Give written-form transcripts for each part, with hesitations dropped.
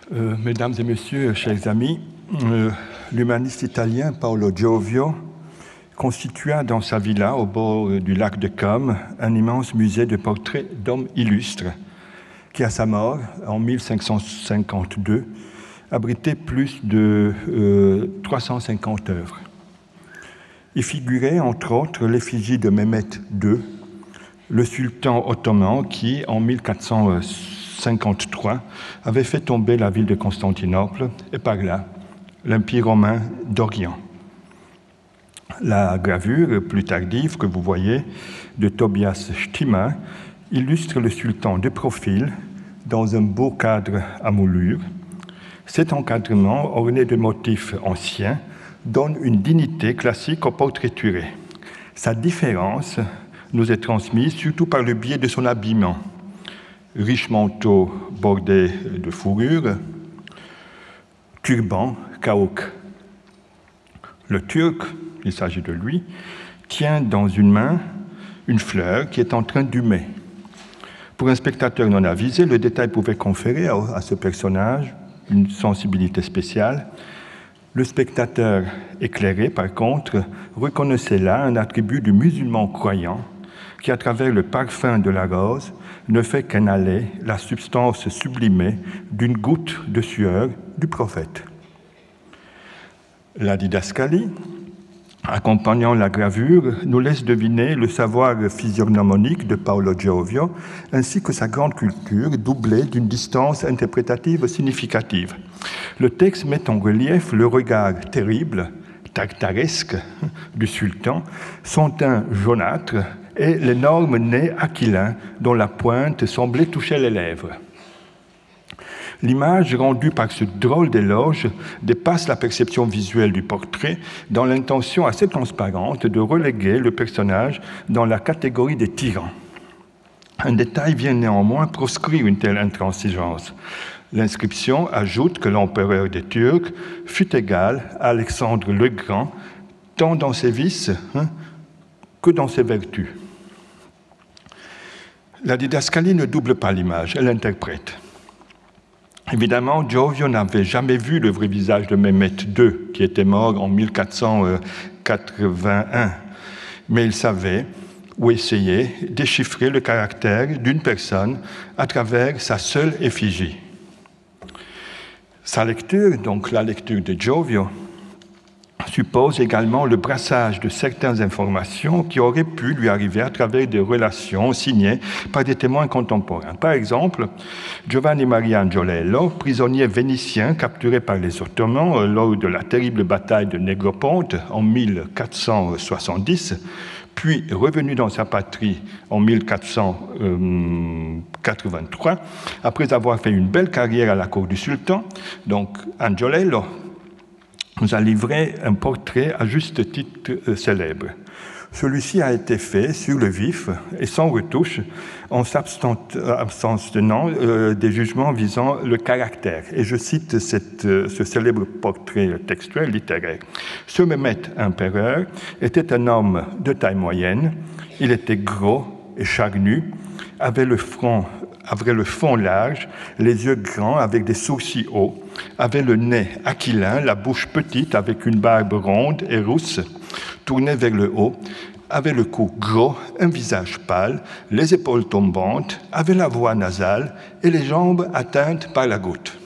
Mesdames et messieurs, chers amis, l'humaniste italien Paolo Giovio constitua dans sa villa au bord du lac de Comme un immense musée de portraits d'hommes illustres qui, à sa mort, en 1552, abritait plus de 350 œuvres. Y figurait, entre autres, l'effigie de Mehmet II, le sultan ottoman qui, en 1453, avait fait tomber la ville de Constantinople et par là l'Empire romain d'Orient. La gravure plus tardive que vous voyez de Tobias Stimmer illustre le sultan de profil dans un beau cadre à moulure. Cet encadrement, orné de motifs anciens, donne une dignité classique au portraituré. Sa différence nous est transmise surtout par le biais de son habillement. Riche manteau bordé de fourrure, turban, caouk. Le Turc, il s'agit de lui, tient dans une main une fleur qui est en train d'humer. Pour un spectateur non avisé, le détail pouvait conférer à ce personnage une sensibilité spéciale. Le spectateur éclairé, par contre, reconnaissait là un attribut du musulman croyant qui, à travers le parfum de la rose, ne fait qu'inhaler la substance sublimée d'une goutte de sueur du prophète. La didascalie, accompagnant la gravure, nous laisse deviner le savoir physiognomonique de Paolo Giovio, ainsi que sa grande culture, doublée d'une distance interprétative significative. Le texte met en relief le regard terrible, tartaresque du sultan, son teint jaunâtre et l'énorme nez aquilin dont la pointe semblait toucher les lèvres. L'image rendue par ce drôle d'éloge dépasse la perception visuelle du portrait dans l'intention assez transparente de reléguer le personnage dans la catégorie des tyrans. Un détail vient néanmoins proscrire une telle intransigeance. L'inscription ajoute que l'empereur des Turcs fut égal à Alexandre le Grand, tant dans ses vices que dans ses vertus. La didascalie ne double pas l'image, elle l'interprète. Évidemment, Giovio n'avait jamais vu le vrai visage de Mehmet II, qui était mort en 1481, mais il savait, ou essayait, déchiffrer le caractère d'une personne à travers sa seule effigie. Sa lecture, donc la lecture de Giovio, suppose également le brassage de certaines informations qui auraient pu lui arriver à travers des relations signées par des témoins contemporains. Par exemple, Giovanni Maria Angiolello, prisonnier vénitien capturé par les Ottomans lors de la terrible bataille de Négroponte en 1470, puis revenu dans sa patrie en 1483, après avoir fait une belle carrière à la cour du sultan. Donc, Angiolello nous a livré un portrait à juste titre célèbre. Celui-ci a été fait sur le vif et sans retouche, en s'abstenant des jugements visant le caractère. Et je cite ce célèbre portrait textuel littéraire. Ce Mehmet empereur était un homme de taille moyenne, il était gros et charnu, avait le front large, les yeux grands avec des sourcils hauts, avait le nez aquilin, la bouche petite avec une barbe ronde et rousse, tournée vers le haut, avait le cou gros, un visage pâle, les épaules tombantes, avait la voix nasale et les jambes atteintes par la goutte.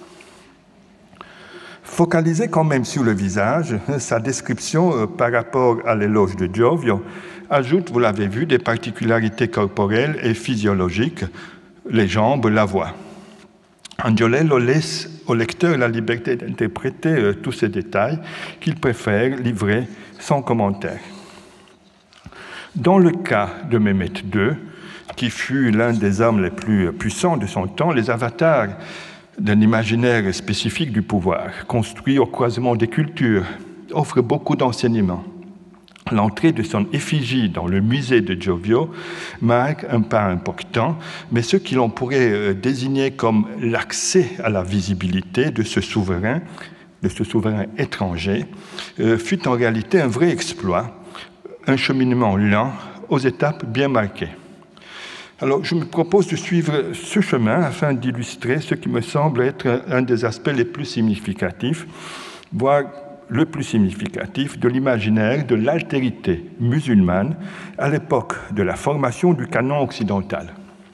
Focalisé quand même sur le visage, sa description par rapport à l'éloge de Giovio ajoute, vous l'avez vu, des particularités corporelles et physiologiques, les jambes, la voix. Angiolello laisse au lecteur la liberté d'interpréter tous ces détails qu'il préfère livrer sans commentaire. Dans le cas de Mehmet II, qui fut l'un des hommes les plus puissants de son temps, les avatars d'un imaginaire spécifique du pouvoir, construit au croisement des cultures, offrent beaucoup d'enseignements. L'entrée de son effigie dans le musée de Giovio marque un pas important, mais ce que l'on pourrait désigner comme l'accès à la visibilité de ce souverain étranger, fut en réalité un vrai exploit, un cheminement lent aux étapes bien marquées. Alors, je me propose de suivre ce chemin afin d'illustrer ce qui me semble être un des aspects les plus significatifs, voire le plus significatif de l'imaginaire de l'altérité musulmane à l'époque de la formation du canon occidental.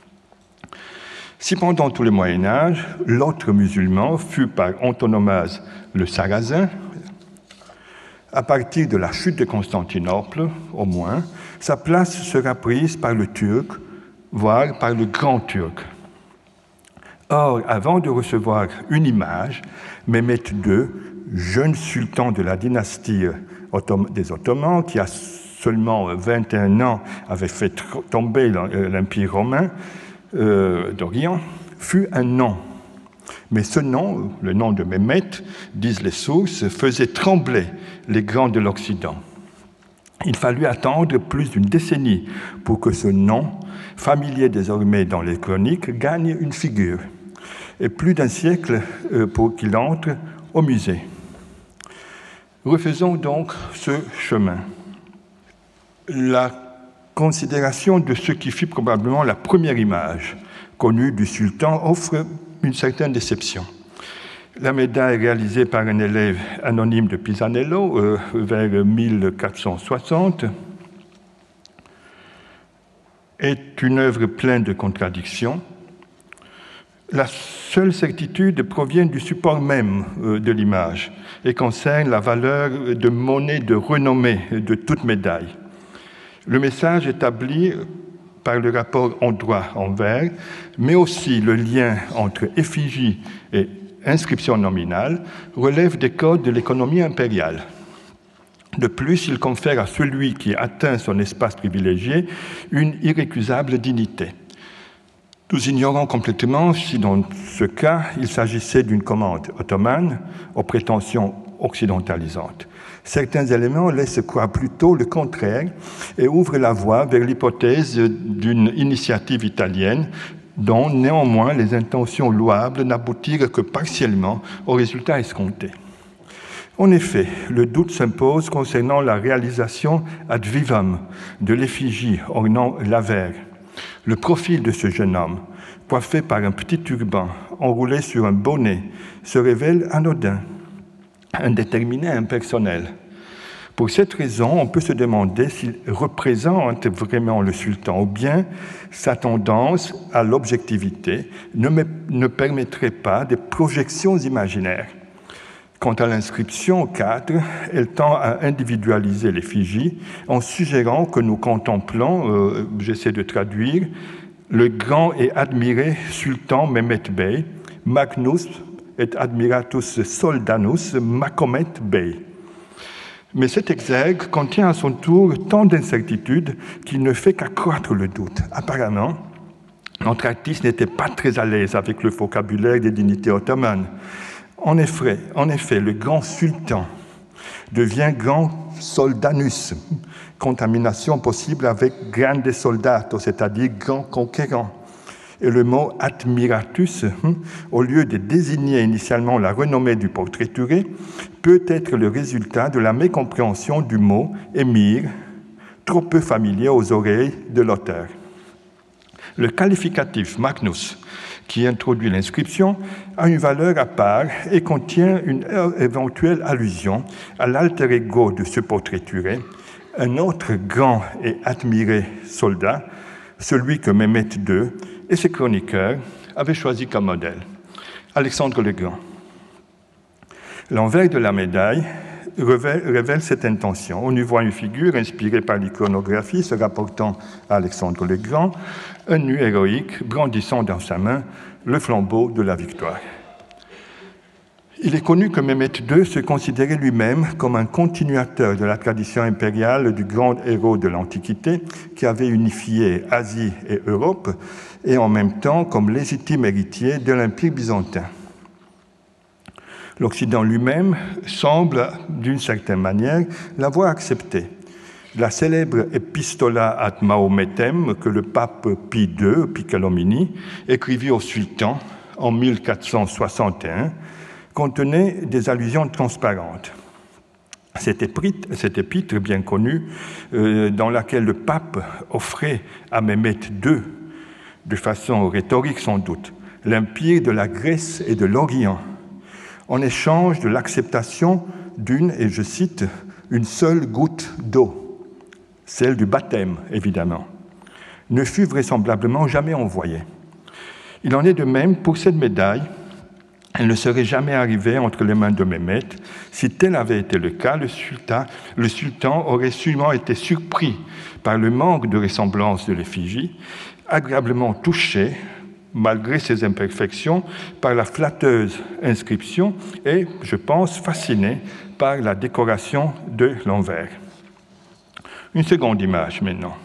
Si pendant tout le Moyen-Âge, l'autre musulman fut par antonomase le Sarrasin, à partir de la chute de Constantinople, au moins, sa place sera prise par le Turc, voire par le Grand Turc. Or, avant de recevoir une image, Mehmet II, jeune sultan de la dynastie des Ottomans, qui a seulement 21 ans avait fait tomber l'Empire romain d'Orient, fut un nom. Mais ce nom, le nom de Mehmet, disent les sources, faisait trembler les grands de l'Occident. Il fallut attendre plus d'une décennie pour que ce nom, familier désormais dans les chroniques, gagne une figure, et plus d'un siècle pour qu'il entre au musée. Refaisons donc ce chemin. La considération de ce qui fut probablement la première image connue du sultan offre une certaine déception. La médaille réalisée par un élève anonyme de Pisanello vers 1460 est une œuvre pleine de contradictions. La seule certitude provient du support même de l'image et concerne la valeur de monnaie de renommée de toute médaille. Le message établi par le rapport en droit en vers, mais aussi le lien entre effigie et inscription nominale, relève des codes de l'économie impériale. De plus, il confère à celui qui atteint son espace privilégié une irrécusable dignité. Nous ignorons complètement si, dans ce cas, il s'agissait d'une commande ottomane aux prétentions occidentalisantes. Certains éléments laissent croire plutôt le contraire et ouvrent la voie vers l'hypothèse d'une initiative italienne dont, néanmoins, les intentions louables n'aboutirent que partiellement au résultat escompté. En effet, le doute s'impose concernant la réalisation ad vivum de l'effigie ornant l'avers. Le profil de ce jeune homme, coiffé par un petit turban enroulé sur un bonnet, se révèle anodin, indéterminé, impersonnel. Pour cette raison, on peut se demander s'il représente vraiment le sultan ou bien sa tendance à l'objectivité ne permettrait pas des projections imaginaires. Quant à l'inscription au cadre, elle tend à individualiser l'effigie en suggérant que nous contemplons, j'essaie de traduire, le grand et admiré sultan Mehmet Bey, Magnus et admiratus soldanus Mahomet Bey. Mais cet exergue contient à son tour tant d'incertitudes qu'il ne fait qu'accroître le doute. Apparemment, notre artiste n'était pas très à l'aise avec le vocabulaire des dignités ottomanes. En effet, le grand sultan devient grand soldanus, contamination possible avec grande soldato, c'est-à-dire grand conquérant. Et le mot admiratus, au lieu de désigner initialement la renommée du portraituré, peut être le résultat de la mécompréhension du mot émir, trop peu familier aux oreilles de l'auteur. Le qualificatif Magnus, qui introduit l'inscription, a une valeur à part et contient une éventuelle allusion à l'alter ego de ce portraituré, un autre grand et admiré soldat, celui que Mehmet II et ses chroniqueurs avaient choisi comme modèle, Alexandre le Grand. L'envers de la médaille révèle cette intention. On y voit une figure inspirée par l'iconographie se rapportant à Alexandre le Grand, un nu héroïque brandissant dans sa main le flambeau de la victoire. Il est connu que Mehmet II se considérait lui-même comme un continuateur de la tradition impériale du grand héros de l'Antiquité qui avait unifié Asie et Europe et en même temps comme légitime héritier de l'Empire byzantin. L'Occident lui-même semble, d'une certaine manière, l'avoir accepté. La célèbre Epistola ad Mahometem que le pape Pie II, Piccolomini, écrivit au sultan en 1461, contenait des allusions transparentes. Cette épître bien connue, dans laquelle le pape offrait à Mehmet II de façon rhétorique sans doute, l'Empire de la Grèce et de l'Orient, en échange de l'acceptation d'une, et je cite, une seule goutte d'eau, celle du baptême, évidemment, ne fut vraisemblablement jamais envoyée. Il en est de même pour cette médaille. Elle ne serait jamais arrivée entre les mains de Mehmet. Si tel avait été le cas, le sultan aurait sûrement été surpris par le manque de ressemblance de l'effigie, agréablement touché, malgré ses imperfections, par la flatteuse inscription et, je pense, fasciné par la décoration de l'envers. Une seconde image maintenant.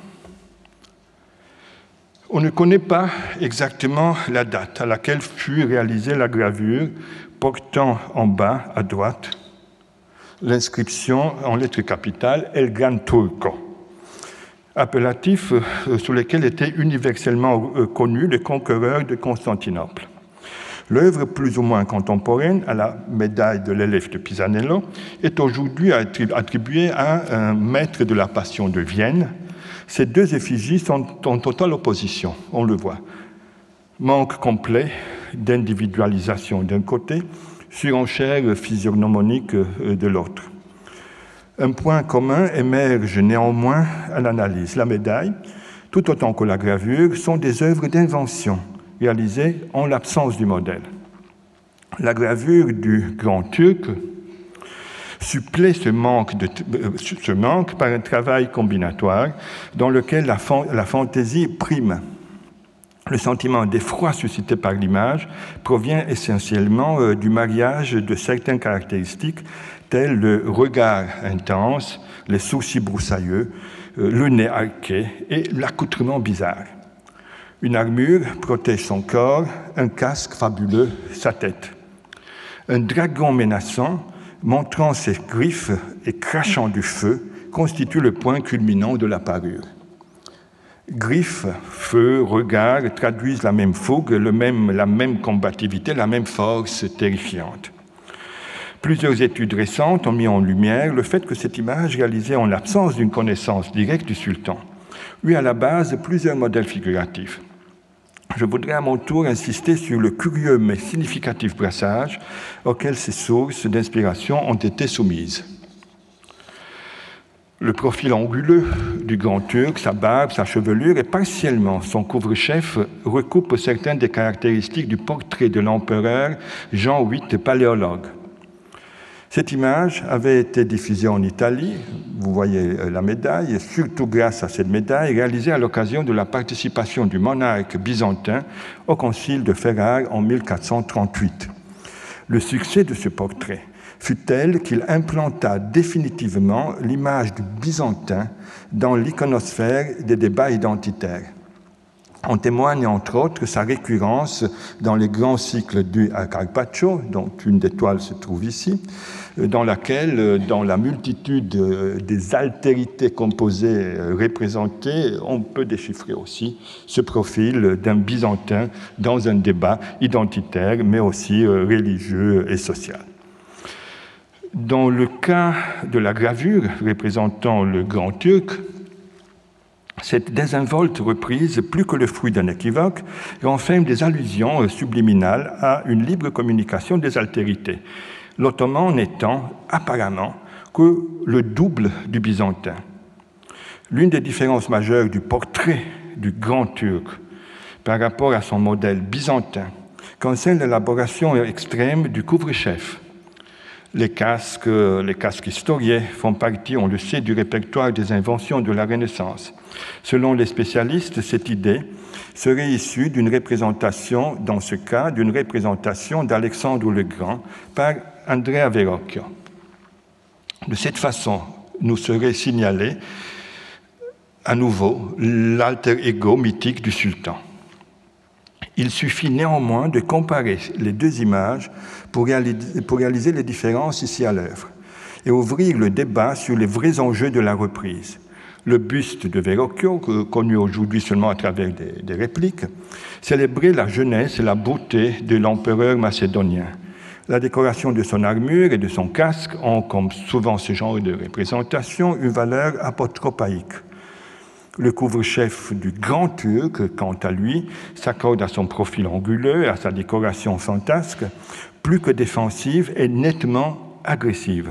On ne connaît pas exactement la date à laquelle fut réalisée la gravure, portant en bas à droite l'inscription en lettres capitales El Gran Turco, appellatif sous lequel était universellement connu le conquéreur de Constantinople. L'œuvre plus ou moins contemporaine à la médaille de l'élève de Pisanello est aujourd'hui attribuée à un maître de la Passion de Vienne. Ces deux effigies sont en totale opposition, on le voit. Manque complet d'individualisation d'un côté, surenchère physiognomonique de l'autre. Un point commun émerge néanmoins à l'analyse. La médaille, tout autant que la gravure, sont des œuvres d'invention réalisées en l'absence du modèle. La gravure du Grand Turc supplée ce manque par un travail combinatoire dans lequel la fantaisie prime. Le sentiment d'effroi suscité par l'image provient essentiellement du mariage de certaines caractéristiques telles le regard intense, les sourcils broussailleux, le nez arqué et l'accoutrement bizarre. Une armure protège son corps, un casque fabuleux sa tête. Un dragon menaçant, montrant ses griffes et crachant du feu, constitue le point culminant de la parure. Griffes, feu, regard traduisent la même fougue, la même combativité, la même force terrifiante. Plusieurs études récentes ont mis en lumière le fait que cette image, réalisée en l'absence d'une connaissance directe du sultan, eut à la base plusieurs modèles figuratifs. Je voudrais à mon tour insister sur le curieux mais significatif brassage auquel ces sources d'inspiration ont été soumises. Le profil anguleux du Grand Turc, sa barbe, sa chevelure et partiellement son couvre-chef recoupent certaines des caractéristiques du portrait de l'empereur Jean VIII Paléologue. Cette image avait été diffusée en Italie, vous voyez la médaille, et surtout grâce à cette médaille réalisée à l'occasion de la participation du monarque byzantin au concile de Ferrare en 1438. Le succès de ce portrait fut tel qu'il implanta définitivement l'image du byzantin dans l'iconosphère des débats identitaires. En témoigne entre autres sa récurrence dans les grands cycles du Carpaccio, dont une des toiles se trouve ici, dans laquelle, dans la multitude des altérités composées représentées, on peut déchiffrer aussi ce profil d'un byzantin dans un débat identitaire, mais aussi religieux et social. Dans le cas de la gravure représentant le Grand Turc, cette désinvolte reprise, plus que le fruit d'un équivoque, renferme des allusions subliminales à une libre communication des altérités, l'ottoman n'étant apparemment que le double du byzantin. L'une des différences majeures du portrait du Grand Turc par rapport à son modèle byzantin concerne l'élaboration extrême du couvre-chef. Les casques historiés font partie, on le sait, du répertoire des inventions de la Renaissance. Selon les spécialistes, cette idée serait issue d'une représentation, dans ce cas, d'une représentation d'Alexandre le Grand par Andrea Verrocchio. De cette façon, nous serait signalé à nouveau l'alter ego mythique du sultan. Il suffit néanmoins de comparer les deux images pour réaliser les différences ici à l'œuvre et ouvrir le débat sur les vrais enjeux de la reprise. Le buste de Verrocchio, connu aujourd'hui seulement à travers des répliques, célébrait la jeunesse et la beauté de l'empereur macédonien. La décoration de son armure et de son casque ont, comme souvent ce genre de représentation, une valeur apotropaïque. Le couvre-chef du Grand Turc, quant à lui, s'accorde à son profil anguleux, à sa décoration fantasque, plus que défensive et nettement agressive.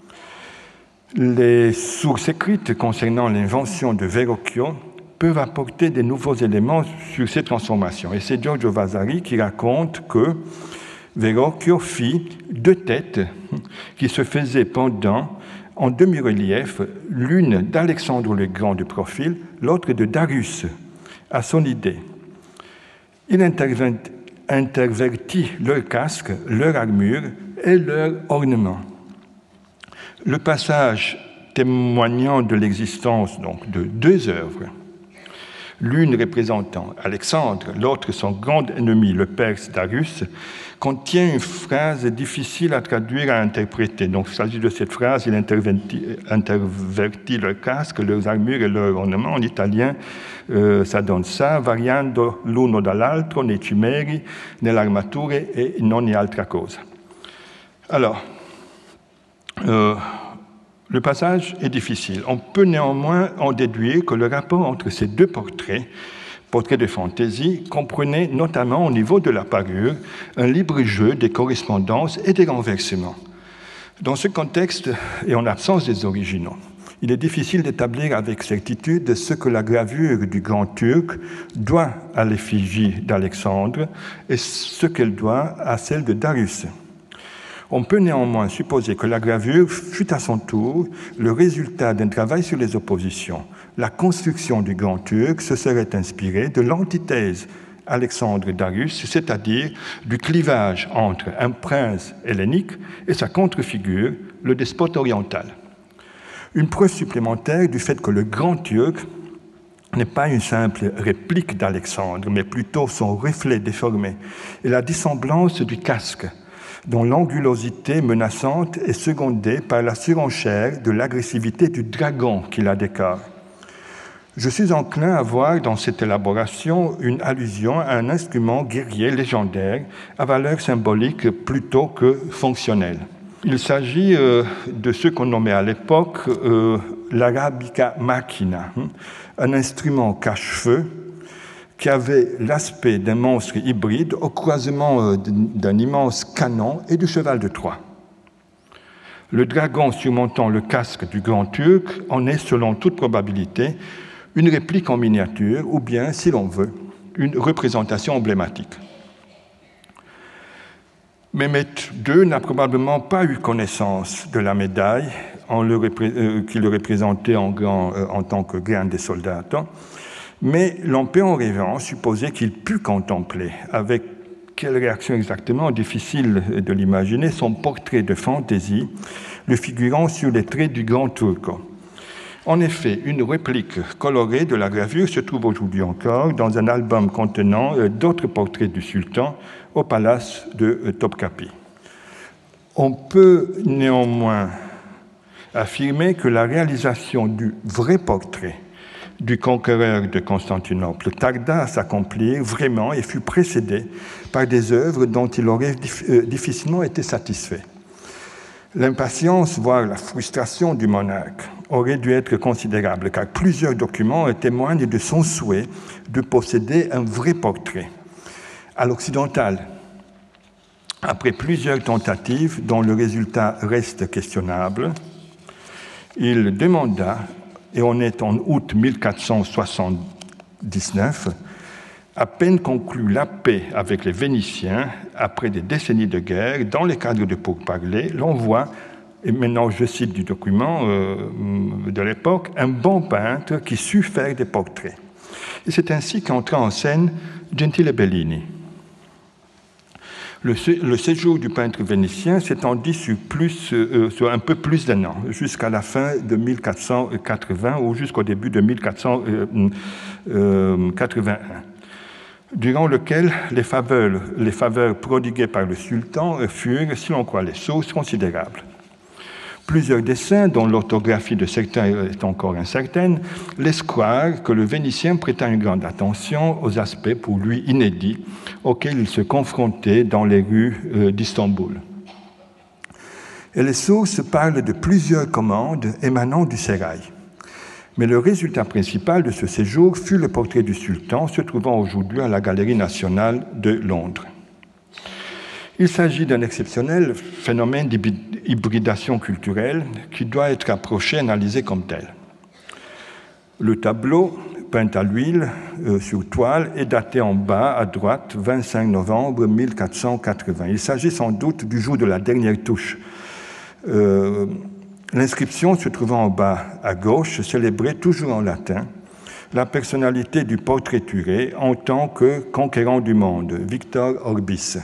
Les sources écrites concernant l'invention de Verrocchio peuvent apporter des nouveaux éléments sur ces transformations. Et c'est Giorgio Vasari qui raconte que Verrocchio fit 2 têtes qui se faisaient pendant en demi-relief, l'une d'Alexandre le Grand de profil, l'autre de Darius, à son idée. Il intervertit leur casque, leur armure et leur ornement. Le passage témoignant de l'existence donc, de 2 œuvres, l'une représentant Alexandre, l'autre son grand ennemi, le Perse Darius, contient une phrase difficile à traduire, à interpréter. Donc, il s'agit de cette phrase, il intervertit leur casque, leurs armures et leurs ornements. En italien, ça donne ça, variando l'uno dall'altro nei cimeri, nell'armature e in ogni altra cosa. Alors, le passage est difficile. On peut néanmoins en déduire que le rapport entre ces 2 portraits de fantaisie, comprenait notamment au niveau de la parure un libre jeu des correspondances et des renversements. Dans ce contexte, et en l'absence des originaux, il est difficile d'établir avec certitude ce que la gravure du Grand Turc doit à l'effigie d'Alexandre et ce qu'elle doit à celle de Darius. On peut néanmoins supposer que la gravure fut à son tour le résultat d'un travail sur les oppositions. La construction du Grand Turc se serait inspirée de l'antithèse Alexandre-Darius, c'est-à-dire du clivage entre un prince hellénique et sa contre-figure, le despote oriental. Une preuve supplémentaire du fait que le Grand Turc n'est pas une simple réplique d'Alexandre, mais plutôt son reflet déformé, et la dissemblance du casque, dont l'angulosité menaçante est secondée par la surenchère de l'agressivité du dragon qui la décore. Je suis enclin à voir dans cette élaboration une allusion à un instrument guerrier légendaire à valeur symbolique plutôt que fonctionnelle. Il s'agit de ce qu'on nommait à l'époque l'arabica machina, un instrument cache-feu qui avait l'aspect d'un monstre hybride au croisement d'un immense canon et du cheval de Troie. Le dragon surmontant le casque du Grand Turc en est, selon toute probabilité, une réplique en miniature ou bien, si l'on veut, une représentation emblématique. Mehmet II n'a probablement pas eu connaissance de la médaille qui le représentait en tant que grande soldato, mais l'empereur supposait qu'il put contempler, avec quelle réaction exactement, difficile de l'imaginer, son portrait de fantaisie, le figurant sur les traits du Grand Turco. En effet, une réplique colorée de la gravure se trouve aujourd'hui encore dans un album contenant d'autres portraits du sultan au palace de Topkapi. On peut néanmoins affirmer que la réalisation du vrai portrait du conquéreur de Constantinople tarda à s'accomplir vraiment et fut précédée par des œuvres dont il aurait difficilement été satisfait. L'impatience, voire la frustration du monarque aurait dû être considérable, car plusieurs documents témoignent de son souhait de posséder un vrai portrait. À l'occidental, après plusieurs tentatives dont le résultat reste questionnable, il demanda, et on est en août 1479, à peine conclut la paix avec les Vénitiens, après des décennies de guerre, dans le cadre de pourparlers, l'on voit, et maintenant je cite du document de l'époque, un bon peintre qui sut faire des portraits. Et c'est ainsi qu'entra en scène Gentile Bellini. Le séjour du peintre vénitien s'étendit sur un peu plus d'1 an, jusqu'à la fin de 1480 ou jusqu'au début de 1481, durant lequel les faveurs prodiguées par le sultan furent, si l'on croit les sources, considérables. Plusieurs dessins, dont l'orthographie de certains est encore incertaine, laissent croire que le Vénitien prêta une grande attention aux aspects pour lui inédits auxquels il se confrontait dans les rues d'Istanbul. Et les sources parlent de plusieurs commandes émanant du sérail. Mais le résultat principal de ce séjour fut le portrait du sultan, se trouvant aujourd'hui à la Galerie nationale de Londres. Il s'agit d'un exceptionnel phénomène d'hybridation culturelle qui doit être approché et analysé comme tel. Le tableau, peint à l'huile sur toile, est daté en bas à droite, 25 novembre 1480. Il s'agit sans doute du jour de la dernière touche. L'inscription se trouvant en bas à gauche célébrait toujours en latin la personnalité du portraituré en tant que conquérant du monde, Victor Orbis.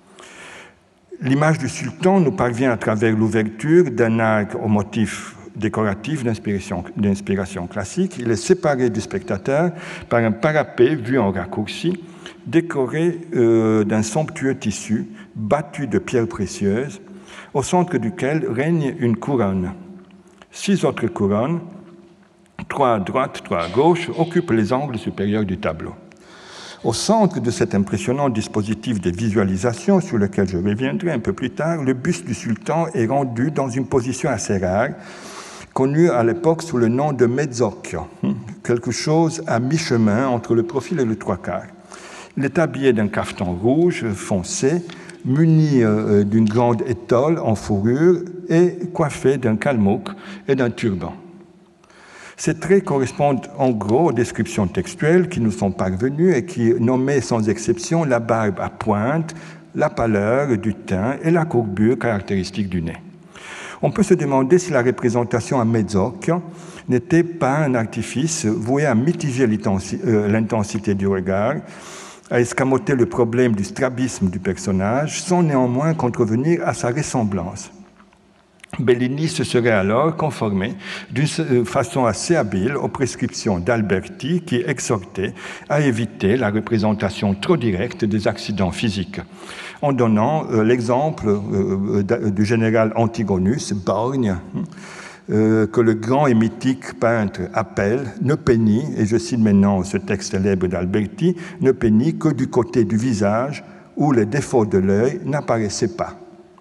L'image du sultan nous parvient à travers l'ouverture d'un arc au motif décoratif d'inspiration classique. Il est séparé du spectateur par un parapet vu en raccourci, décoré d'un somptueux tissu battu de pierres précieuses, au centre duquel règne une couronne. 6 autres couronnes, 3 à droite, 3 à gauche, occupent les angles supérieurs du tableau. Au centre de cet impressionnant dispositif de visualisation, sur lequel je reviendrai un peu plus tard, le buste du sultan est rendu dans une position assez rare, connue à l'époque sous le nom de mezzocchio, quelque chose à mi-chemin entre le profil et le trois quarts. Il est habillé d'un cafetan rouge foncé, muni d'une grande étole en fourrure et coiffé d'un kalmouk et d'un turban. Ces traits correspondent en gros aux descriptions textuelles qui nous sont parvenues et qui nommaient sans exception la barbe à pointe, la pâleur du teint et la courbure caractéristique du nez. On peut se demander si la représentation à mezzocchio n'était pas un artifice voué à mitiger l'intensité du regard, à escamoter le problème du strabisme du personnage, sans néanmoins contrevenir à sa ressemblance. Bellini se serait alors conformé d'une façon assez habile aux prescriptions d'Alberti qui exhortait à éviter la représentation trop directe des accidents physiques, en donnant l'exemple du général Antigonus, borgne, que le grand et mythique peintre appelle « ne peignit », et je cite maintenant ce texte célèbre d'Alberti, « ne peignit que du côté du visage où les défauts de l'œil n'apparaissaient pas ».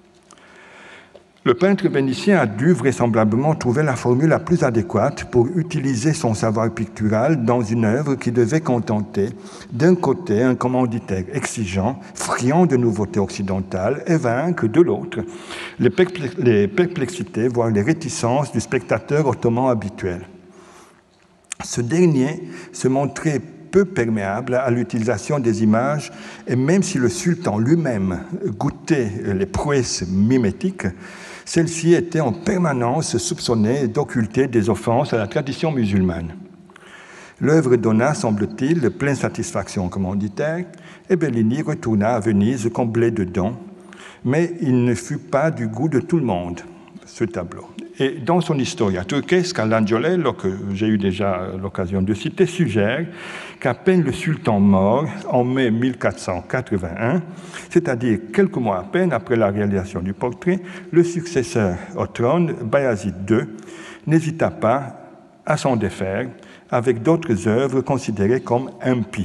Le peintre vénitien a dû vraisemblablement trouver la formule la plus adéquate pour utiliser son savoir pictural dans une œuvre qui devait contenter d'un côté un commanditaire exigeant, friand de nouveautés occidentales, et vaincre de l'autre les perplexités, voire les réticences du spectateur ottoman habituel. Ce dernier se montrait peu perméable à l'utilisation des images, et même si le sultan lui-même goûtait les prouesses mimétiques, celle-ci était en permanence soupçonnée d'occulter des offenses à la tradition musulmane. L'œuvre donna, semble-t-il, pleine satisfaction au commanditaire, et Bellini retourna à Venise comblé de dons, mais il ne fut pas du goût de tout le monde, ce tableau. Et dans son Historia turchesca, Langiolello, que j'ai eu déjà l'occasion de citer, suggère qu'à peine le sultan mort, en mai 1481, c'est-à-dire quelques mois à peine après la réalisation du portrait, le successeur au trône, Bayazid II, n'hésita pas à s'en défaire avec d'autres œuvres considérées comme impies.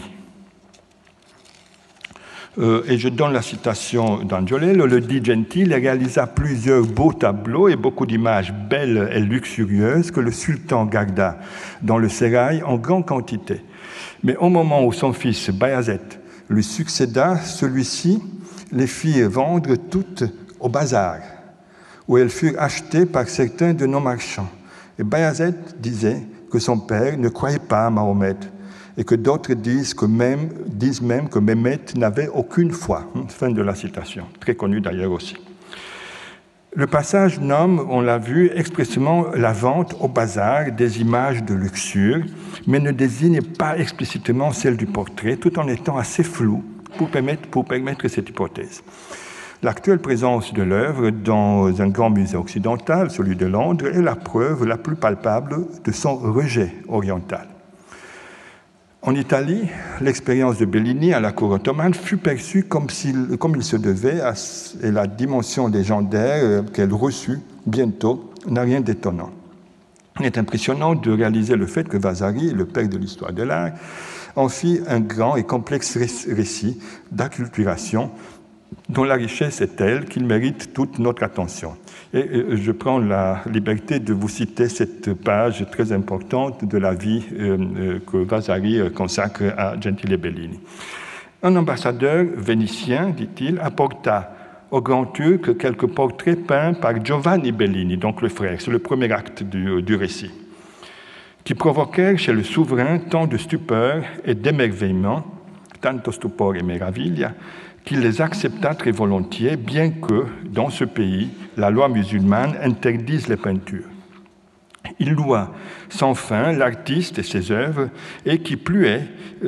Et je donne la citation d'Angiolello, le dit Gentile réalisa plusieurs beaux tableaux et beaucoup d'images belles et luxurieuses que le sultan garda dans le sérail en grande quantité. Mais au moment où son fils Bayazet lui succéda, celui-ci les fit vendre toutes au bazar, où elles furent achetées par certains de nos marchands. Et Bayazet disait que son père ne croyait pas à Mahomet, et que d'autres disent même que Mehmet n'avait aucune foi. Fin de la citation, très connue d'ailleurs aussi. Le passage nomme, on l'a vu, expressément la vente au bazar des images de luxure, mais ne désigne pas explicitement celle du portrait, tout en étant assez flou pour permettre cette hypothèse. L'actuelle présence de l'œuvre dans un grand musée occidental, celui de Londres, est la preuve la plus palpable de son rejet oriental. En Italie, l'expérience de Bellini à la cour ottomane fut perçue comme il se devait, et la dimension légendaire qu'elle reçut bientôt n'a rien d'étonnant. Il est impressionnant de réaliser le fait que Vasari, le père de l'histoire de l'art, en fit un grand et complexe récit d'acculturation dont la richesse est telle qu'il mérite toute notre attention. Et je prends la liberté de vous citer cette page très importante de la vie que Vasari consacre à Gentile Bellini. Un ambassadeur vénitien, dit-il, apporta au Grand-Turc quelques portraits peints par Giovanni Bellini, donc le frère, c'est le premier acte du récit, qui provoquèrent chez le souverain tant de stupeur et d'émerveillement, tanto stupore e meraviglia, qu'il les accepta très volontiers, bien que, dans ce pays, la loi musulmane interdise les peintures. Il loua sans fin l'artiste et ses œuvres, et qui plus est,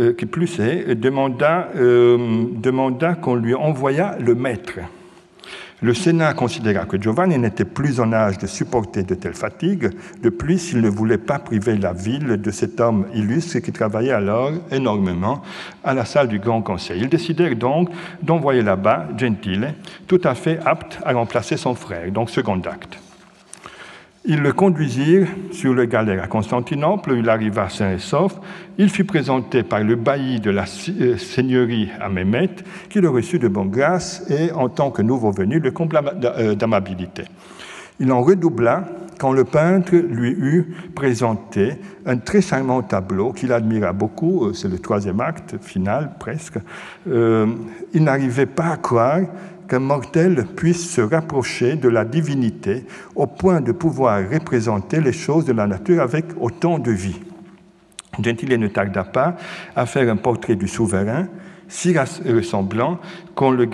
demanda qu'on lui envoyât le maître. Le Sénat considéra que Giovanni n'était plus en âge de supporter de telles fatigues. De plus, il ne voulait pas priver la ville de cet homme illustre qui travaillait alors énormément à la salle du Grand Conseil. Ils décidèrent donc d'envoyer là-bas Gentile, tout à fait apte à remplacer son frère, donc second acte. Ils le conduisirent sur le galère à Constantinople, où il arriva sain et sauf. Il fut présenté par le bailli de la seigneurie à Mehmet, qui le reçut de bonne grâce et, en tant que nouveau venu, le combla d'amabilité. Il en redoubla quand le peintre lui eut présenté un très charmant tableau qu'il admira beaucoup, c'est le troisième acte final presque. Il n'arrivait pas à croire qu'un mortel puisse se rapprocher de la divinité au point de pouvoir représenter les choses de la nature avec autant de vie. Gentile ne tarda pas à faire un portrait du souverain, si ressemblant qu'on le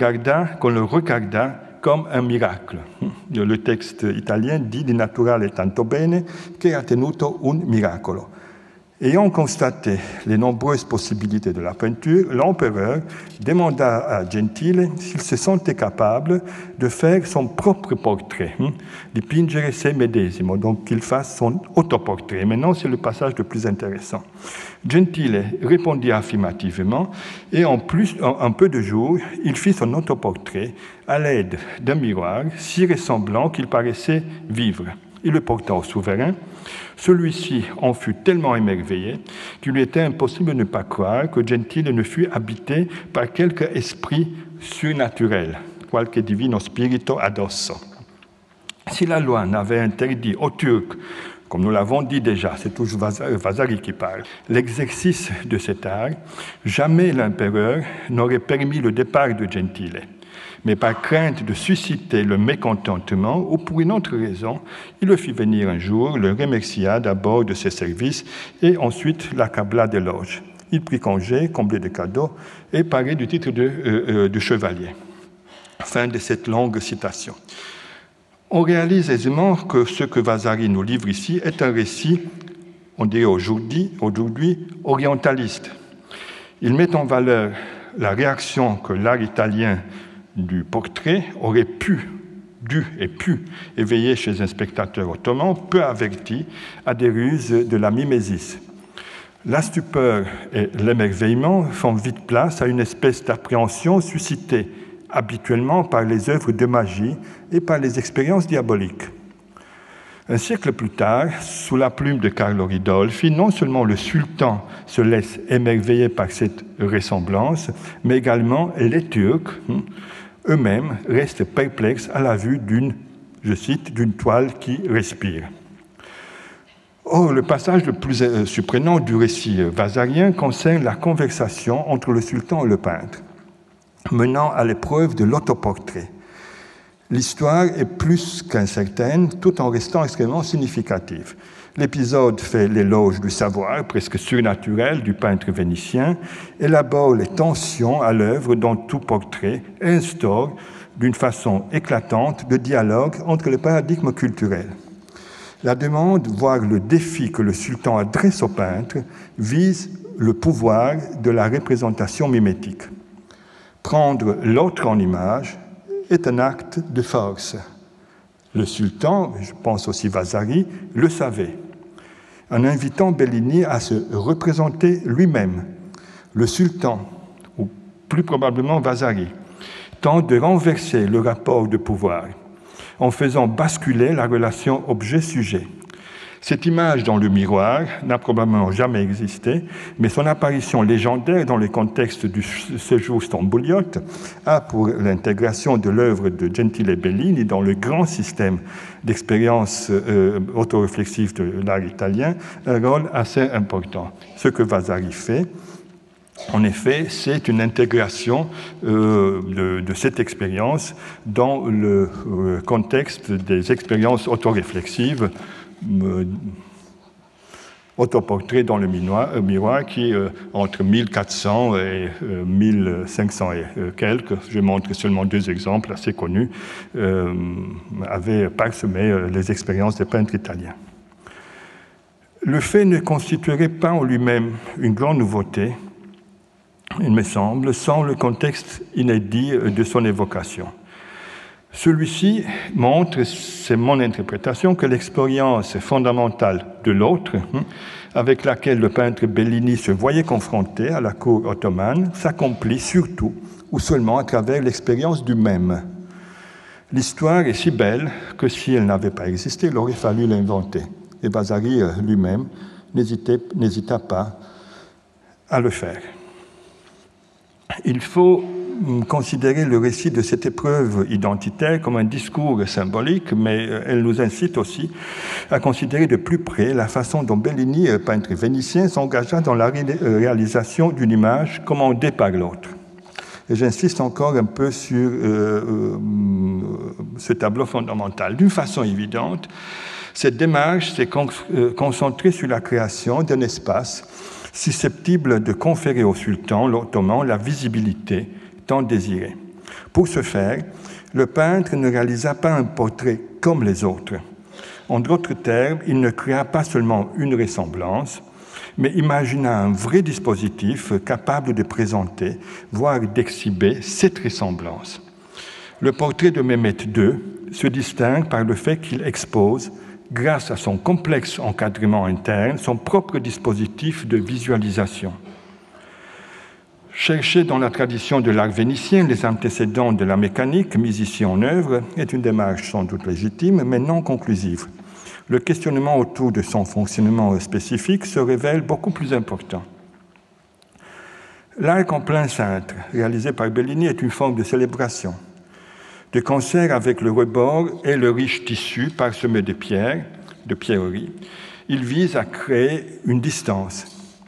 regarda comme un miracle. Le texte italien dit « Di naturale tanto bene che ha tenuto un miracolo ». Ayant constaté les nombreuses possibilités de la peinture, l'empereur demanda à Gentile s'il se sentait capable de faire son propre portrait, di pingere se medesimo, donc qu'il fasse son autoportrait. Maintenant, c'est le passage le plus intéressant. Gentile répondit affirmativement et en peu de jours, il fit son autoportrait à l'aide d'un miroir si ressemblant qu'il paraissait vivre. Il le porta au souverain. Celui-ci en fut tellement émerveillé qu'il lui était impossible de ne pas croire que Gentile ne fût habité par quelque esprit surnaturel, qualche divino spirito addosso. Si la loi n'avait interdit aux Turcs, comme nous l'avons dit déjà, c'est toujours Vasari qui parle, l'exercice de cet art, jamais l'empereur n'aurait permis le départ de Gentile. Mais par crainte de susciter le mécontentement ou pour une autre raison, il le fit venir un jour, le remercia d'abord de ses services et ensuite l'accabla d'éloges. Il prit congé, comblé de cadeaux et paré du titre de chevalier. Fin de cette longue citation. On réalise aisément que ce que Vasari nous livre ici est un récit, on dirait aujourd'hui orientaliste. Il met en valeur la réaction que l'art italien du portrait aurait dû éveiller chez un spectateur ottoman peu averti à des ruses de la mimésis. La stupeur et l'émerveillement font vite place à une espèce d'appréhension suscitée habituellement par les œuvres de magie et par les expériences diaboliques. Un siècle plus tard, sous la plume de Carlo Ridolfi, non seulement le sultan se laisse émerveiller par cette ressemblance, mais également les Turcs eux-mêmes restent perplexes à la vue d'une toile qui respire. Or, le passage le plus surprenant du récit vasarien concerne la conversation entre le sultan et le peintre, menant à l'épreuve de l'autoportrait. L'histoire est plus qu'incertaine, tout en restant extrêmement significative. L'épisode fait l'éloge du savoir, presque surnaturel, du peintre vénitien, élabore les tensions à l'œuvre dans tout portrait et instaure, d'une façon éclatante, le dialogue entre les paradigmes culturels. La demande, voire le défi que le sultan adresse au peintre, vise le pouvoir de la représentation mimétique. Prendre l'autre en image est un acte de force. Le sultan, je pense aussi Vasari, le savait, en invitant Bellini à se représenter lui-même. Le sultan, ou plus probablement Vasari, tente de renverser le rapport de pouvoir en faisant basculer la relation objet-sujet. Cette image dans le miroir n'a probablement jamais existé, mais son apparition légendaire dans le contexte du séjour stambouliote a, pour l'intégration de l'œuvre de Gentile Bellini dans le grand système d'expérience autoréflexive de l'art italien, un rôle assez important. Ce que Vasari fait, en effet, c'est une intégration de cette expérience dans le contexte des expériences autoréflexives, autoportrait dans le miroir qui, entre 1400 et 1500 et quelques, je montre seulement 2 exemples assez connus, avait parsemé les expériences des peintres italiens. Le fait ne constituerait pas en lui-même une grande nouveauté, il me semble, sans le contexte inédit de son évocation. Celui-ci montre, c'est mon interprétation, que l'expérience fondamentale de l'autre, avec laquelle le peintre Bellini se voyait confronté à la cour ottomane, s'accomplit surtout ou seulement à travers l'expérience du même. L'histoire est si belle que si elle n'avait pas existé, il aurait fallu l'inventer. Et Vasari lui-même n'hésita pas à le faire. Il faut considérer le récit de cette épreuve identitaire comme un discours symbolique, mais elle nous incite aussi à considérer de plus près la façon dont Bellini, peintre vénitien, s'engagea dans la réalisation d'une image commandée par l'autre. Et j'insiste encore un peu sur ce tableau fondamental. D'une façon évidente, cette démarche s'est concentrée sur la création d'un espace susceptible de conférer au sultan ottoman la visibilité tant désirée. Pour ce faire, le peintre ne réalisa pas un portrait comme les autres. En d'autres termes, il ne créa pas seulement une ressemblance, mais imagina un vrai dispositif capable de présenter, voire d'exhiber cette ressemblance. Le portrait de Mehmet II se distingue par le fait qu'il expose, grâce à son complexe encadrement interne, son propre dispositif de visualisation. Chercher dans la tradition de l'art vénitien les antécédents de la mécanique mise ici en œuvre est une démarche sans doute légitime, mais non conclusive. Le questionnement autour de son fonctionnement spécifique se révèle beaucoup plus important. L'arc en plein cintre, réalisé par Bellini, est une forme de célébration. De concert avec le rebord et le riche tissu parsemé de pierreries, il vise à créer une distance.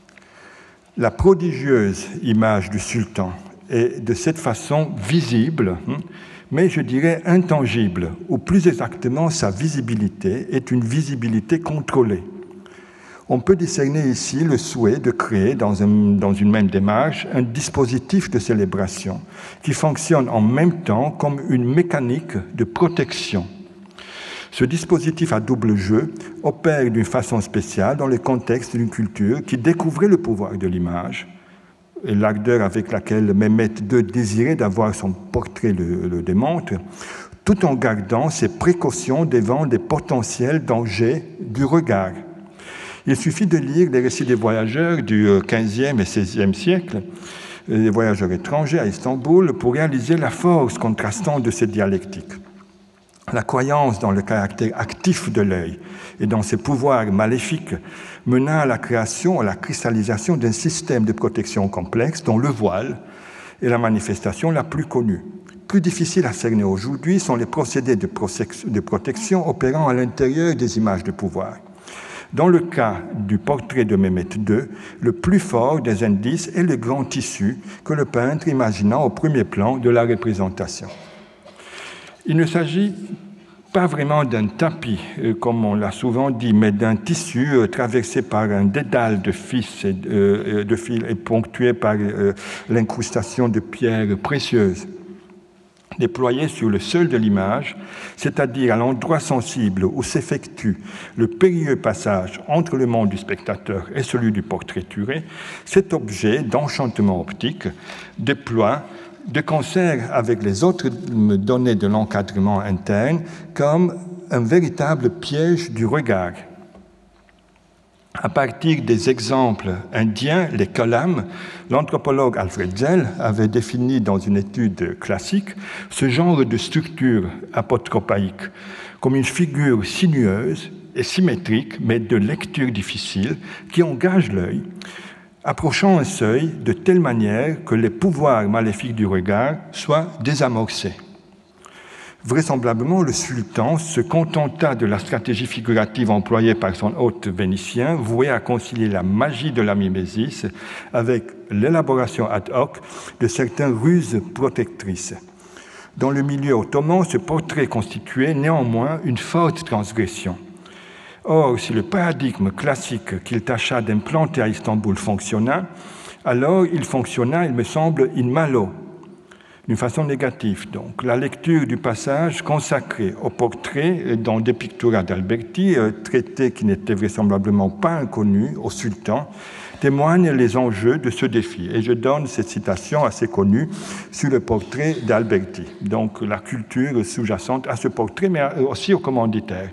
La prodigieuse image du sultan est de cette façon visible, mais je dirais intangible, ou plus exactement sa visibilité est une visibilité contrôlée. On peut discerner ici le souhait de créer, dans une même démarche, un dispositif de célébration qui fonctionne en même temps comme une mécanique de protection. Ce dispositif à double jeu opère d'une façon spéciale dans le contexte d'une culture qui découvrait le pouvoir de l'image, et l'ardeur avec laquelle Mehmet II désirait d'avoir son portrait le démontre, tout en gardant ses précautions devant des potentiels dangers du regard. Il suffit de lire les récits des voyageurs du XVe et XVIe siècle, les voyageurs étrangers à Istanbul, pour réaliser la force contrastante de cette dialectique. La croyance dans le caractère actif de l'œil et dans ses pouvoirs maléfiques mena à la création, à la cristallisation d'un système de protection complexe dont le voile est la manifestation la plus connue. Plus difficile à cerner aujourd'hui sont les procédés de protection opérant à l'intérieur des images de pouvoir. Dans le cas du portrait de Mehmet II, le plus fort des indices est le grand tissu que le peintre imagina au premier plan de la représentation. Il ne s'agit pas vraiment d'un tapis, comme on l'a souvent dit, mais d'un tissu traversé par un dédale de fils et ponctué par l'incrustation de pierres précieuses, déployées sur le sol de l'image, c'est-à-dire à l'endroit sensible où s'effectue le périlleux passage entre le monde du spectateur et celui du portraituré. Cet objet d'enchantement optique déploie de concert avec les autres données de l'encadrement interne comme un véritable piège du regard. À partir des exemples indiens, les kalames, l'anthropologue Alfred Zell avait défini dans une étude classique ce genre de structure apotropaïque comme une figure sinueuse et symétrique, mais de lecture difficile, qui engage l'œil, approchant un seuil de telle manière que les pouvoirs maléfiques du regard soient désamorcés. Vraisemblablement, le sultan se contenta de la stratégie figurative employée par son hôte vénitien, voué à concilier la magie de la mimésis avec l'élaboration ad hoc de certaines ruses protectrices. Dans le milieu ottoman, ce portrait constituait néanmoins une forte transgression. Or, si le paradigme classique qu'il tâcha d'implanter à Istanbul fonctionna, alors il fonctionna, il me semble, in malo, d'une façon négative. Donc, la lecture du passage consacré au portrait dans De Pictura d'Alberti, traité qui n'était vraisemblablement pas inconnu au sultan, témoigne les enjeux de ce défi. Et je donne cette citation assez connue sur le portrait d'Alberti. Donc, la culture sous-jacente à ce portrait, mais aussi au commanditaire.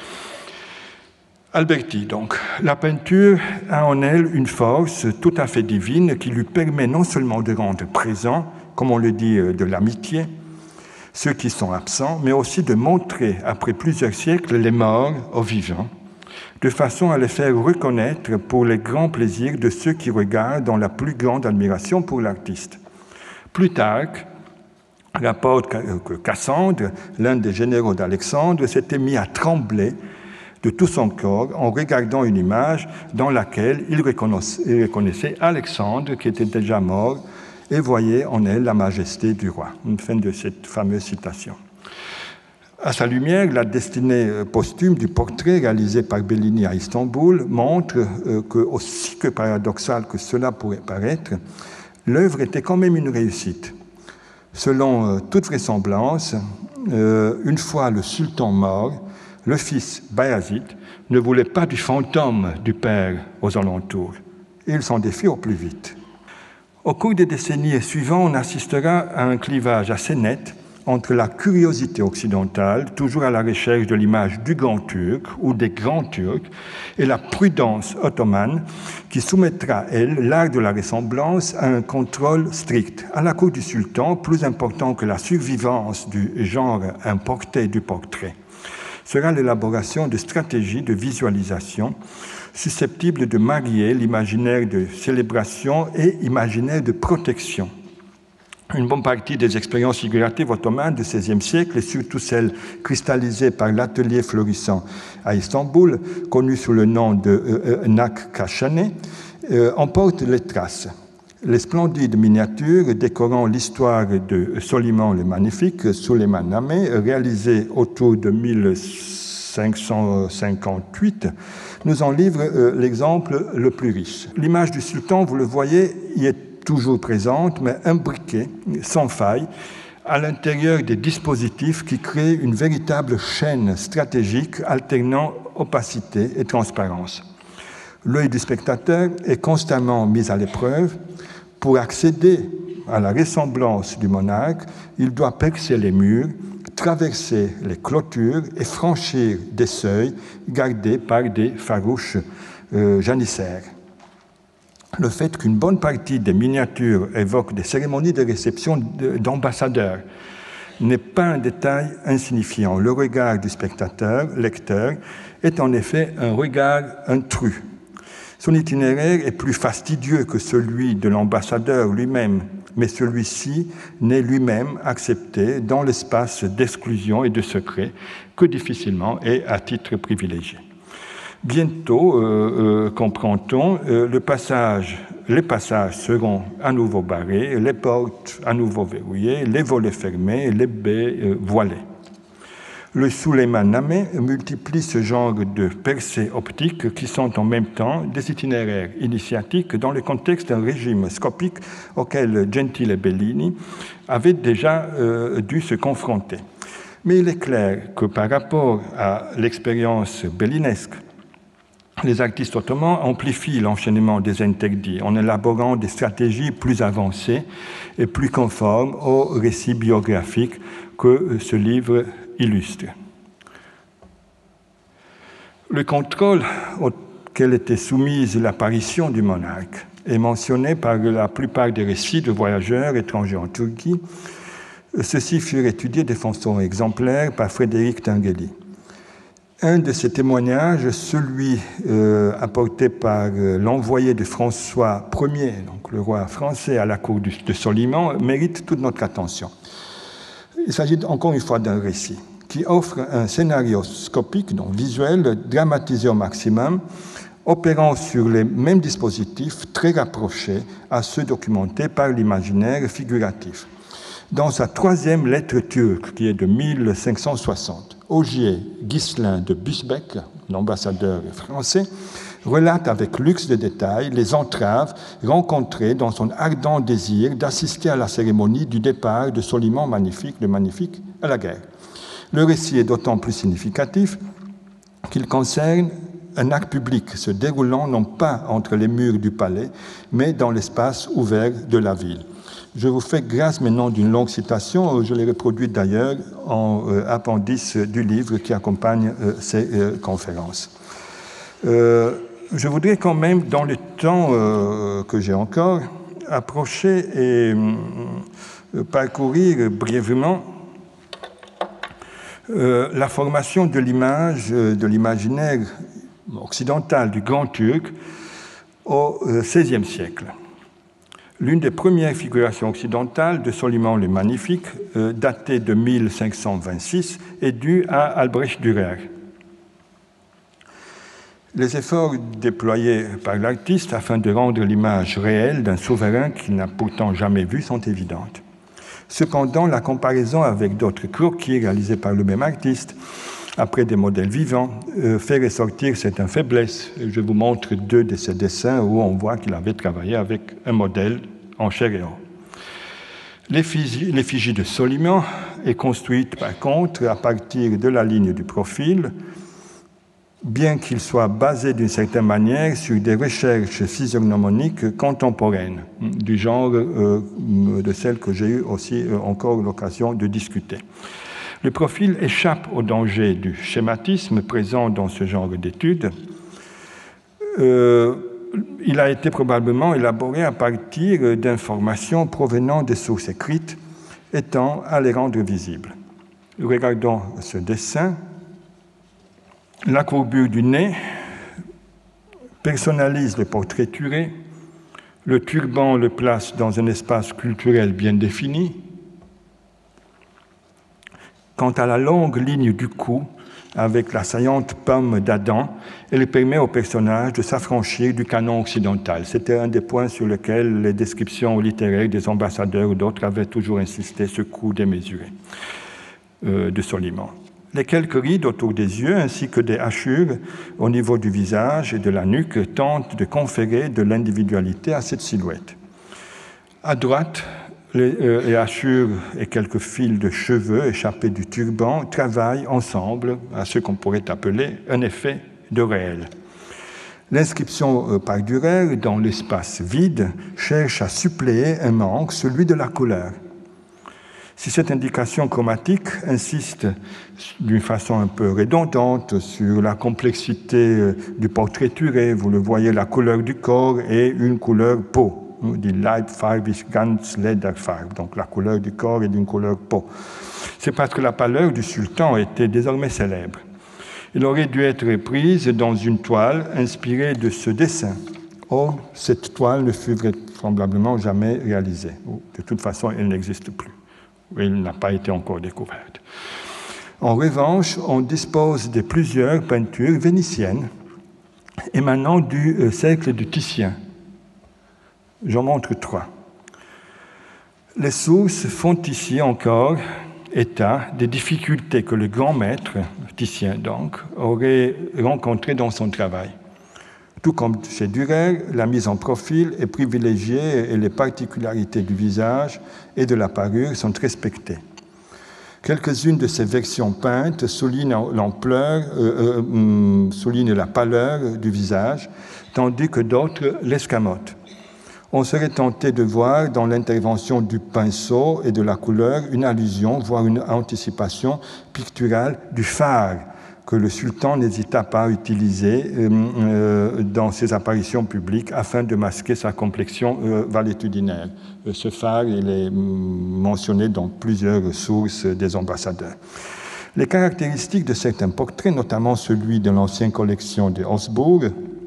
Alberti, donc. La peinture a en elle une force tout à fait divine qui lui permet non seulement de rendre présent, comme on le dit, de l'amitié, ceux qui sont absents, mais aussi de montrer, après plusieurs siècles, les morts aux vivants, de façon à les faire reconnaître pour les grands plaisirs de ceux qui regardent dans la plus grande admiration pour l'artiste. Plutarque rapporte que Cassandre, l'un des généraux d'Alexandre, s'était mis à trembler de tout son corps en regardant une image dans laquelle il reconnaissait Alexandre, qui était déjà mort, et voyait en elle la majesté du roi. Une fin de cette fameuse citation. À sa lumière, la destinée posthume du portrait réalisé par Bellini à Istanbul montre que, aussi que paradoxal que cela pourrait paraître, l'œuvre était quand même une réussite. Selon toute vraisemblance, une fois le sultan mort, le fils Bayazid ne voulait pas du fantôme du père aux alentours. Et il s'en défie au plus vite. Au cours des décennies suivantes, on assistera à un clivage assez net entre la curiosité occidentale, toujours à la recherche de l'image du grand turc ou des grands turcs, et la prudence ottomane qui soumettra, elle, l'art de la ressemblance à un contrôle strict. À la cour du sultan, plus important que la survivance du genre importé du portrait, sera l'élaboration de stratégies de visualisation susceptibles de marier l'imaginaire de célébration et imaginaire de protection. Une bonne partie des expériences figuratives ottomanes du XVIe siècle, et surtout celles cristallisées par l'atelier florissant à Istanbul, connu sous le nom de Nakkaşhane, en portent les traces. Les splendides miniatures décorant l'histoire de Soliman le Magnifique, Suleiman Nameh, réalisées autour de 1558, nous en livrent l'exemple le plus riche. L'image du sultan, vous le voyez, y est toujours présente, mais imbriquée, sans faille, à l'intérieur des dispositifs qui créent une véritable chaîne stratégique alternant opacité et transparence. L'œil du spectateur est constamment mis à l'épreuve. Pour accéder à la ressemblance du monarque, il doit percer les murs, traverser les clôtures et franchir des seuils gardés par des farouches janissaires. Le fait qu'une bonne partie des miniatures évoquent des cérémonies de réception d'ambassadeurs n'est pas un détail insignifiant. Le regard du spectateur, lecteur, est en effet un regard intrus. Son itinéraire est plus fastidieux que celui de l'ambassadeur lui-même, mais celui-ci n'est lui-même accepté dans l'espace d'exclusion et de secret que difficilement et à titre privilégié. Bientôt, comprend-on, les passages seront à nouveau barrés, les portes à nouveau verrouillées, les volets fermés, les baies voilées. Le Suleiman Nameh multiplie ce genre de percées optiques qui sont en même temps des itinéraires initiatiques dans le contexte d'un régime scopique auquel Gentile et Bellini avaient déjà dû se confronter. Mais il est clair que par rapport à l'expérience bellinesque, les artistes ottomans amplifient l'enchaînement des interdits en élaborant des stratégies plus avancées et plus conformes au récit biographique que ce livre illustre. Le contrôle auquel était soumise l'apparition du monarque est mentionné par la plupart des récits de voyageurs étrangers en Turquie. Ceux-ci furent étudiés de façon exemplaire par Frédéric Tinguely. Un de ces témoignages, celui apporté par l'envoyé de François Ier, donc le roi français à la cour de Soliman, mérite toute notre attention. Il s'agit encore une fois d'un récit qui offre un scénario scopique, donc visuel, dramatisé au maximum, opérant sur les mêmes dispositifs très rapprochés à ceux documentés par l'imaginaire figuratif. Dans sa troisième lettre turque, qui est de 1560, Ogier Ghislain de Busbecq, l'ambassadeur français, relate avec luxe de détails les entraves rencontrées dans son ardent désir d'assister à la cérémonie du départ de Soliman le Magnifique à la guerre. Le récit est d'autant plus significatif qu'il concerne un acte public se déroulant non pas entre les murs du palais, mais dans l'espace ouvert de la ville. Je vous fais grâce maintenant d'une longue citation, je l'ai reproduite d'ailleurs en appendice du livre qui accompagne ces conférences. Je voudrais quand même, dans le temps que j'ai encore, approcher et parcourir brièvement la formation de l'image, de l'imaginaire occidental du Grand Turc au XVIe siècle. L'une des premières figurations occidentales de Soliman le Magnifique, datée de 1526, est due à Albrecht Dürer. Les efforts déployés par l'artiste afin de rendre l'image réelle d'un souverain qu'il n'a pourtant jamais vu sont évidentes. Cependant, la comparaison avec d'autres croquis réalisés par le même artiste, après des modèles vivants, fait ressortir certaines faiblesses. Je vous montre deux de ces dessins où on voit qu'il avait travaillé avec un modèle en chair et os. L'effigie de Soliman est construite par contre à partir de la ligne du profil, bien qu'il soit basé d'une certaine manière sur des recherches physiognomoniques contemporaines, du genre de celles que j'ai eu aussi encore l'occasion de discuter. Le profil échappe au danger du schématisme présent dans ce genre d'études. Il a été probablement élaboré à partir d'informations provenant des sources écrites, étant à les rendre visibles. Regardons ce dessin. La courbure du nez personnalise le portrait turé. Le turban le place dans un espace culturel bien défini. Quant à la longue ligne du cou, avec la saillante pomme d'Adam, elle permet au personnage de s'affranchir du canon occidental. C'était un des points sur lesquels les descriptions littéraires des ambassadeurs ou d'autres avaient toujours insisté, ce cou démesuré de Soliman. Les quelques rides autour des yeux ainsi que des hachures au niveau du visage et de la nuque tentent de conférer de l'individualité à cette silhouette. À droite, les hachures et quelques fils de cheveux échappés du turban travaillent ensemble à ce qu'on pourrait appeler un effet de réel. L'inscription par Dürer dans l'espace vide cherche à suppléer un manque, celui de la couleur. Si cette indication chromatique insiste d'une façon un peu redondante sur la complexité du portrait turé, vous le voyez, la couleur du corps et une couleur peau. Die Leibfarbe ist ganz Lederfarbe, donc la couleur du corps est d'une couleur peau. C'est parce que la pâleur du sultan était désormais célèbre. Il aurait dû être prise dans une toile inspirée de ce dessin. Or, cette toile ne fut vraisemblablement jamais réalisée. De toute façon, elle n'existe plus. Elle n'a pas été encore découverte. En revanche, on dispose de plusieurs peintures vénitiennes émanant du siècle de Titien. J'en montre trois. Les sources font ici encore état des difficultés que le grand maître, Titien donc, aurait rencontrées dans son travail. Tout comme chez Dürer, la mise en profil est privilégiée et les particularités du visage et de la parure sont respectées. Quelques-unes de ces versions peintes soulignent l'ampleur, soulignent la pâleur du visage, tandis que d'autres l'escamotent. On serait tenté de voir dans l'intervention du pinceau et de la couleur une allusion, voire une anticipation picturale du fard que le sultan n'hésita pas à utiliser dans ses apparitions publiques afin de masquer sa complexion valétudinaire. Ce fard, il est mentionné dans plusieurs sources des ambassadeurs. Les caractéristiques de certains portraits, notamment celui de l'ancienne collection de Augsbourg,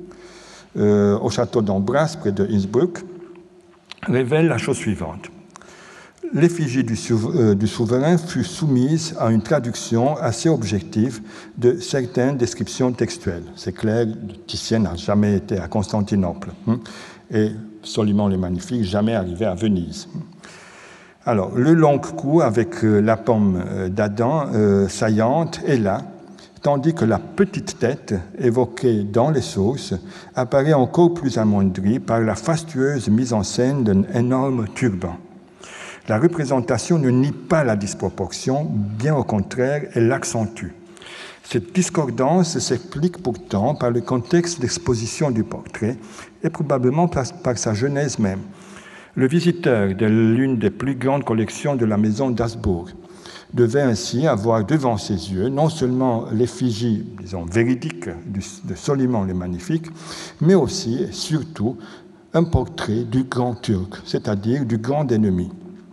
au château d'Ambras, près de Innsbruck, révèlent la chose suivante. L'effigie du souverain fut soumise à une traduction assez objective de certaines descriptions textuelles. C'est clair, Titien n'a jamais été à Constantinople et Soliman le Magnifique jamais arrivé à Venise. Alors, le long cou avec la pomme d'Adam saillante est là, tandis que la petite tête, évoquée dans les sources, apparaît encore plus amoindrie par la fastueuse mise en scène d'un énorme turban. La représentation ne nie pas la disproportion, bien au contraire, elle l'accentue. Cette discordance s'explique pourtant par le contexte d'exposition du portrait et probablement par sa genèse même. Le visiteur de l'une des plus grandes collections de la maison d'Habsbourg devait ainsi avoir devant ses yeux non seulement l'effigie, disons, véridique de Soliman le Magnifique, mais aussi et surtout un portrait du grand Turc, c'est-à-dire du grand ennemi.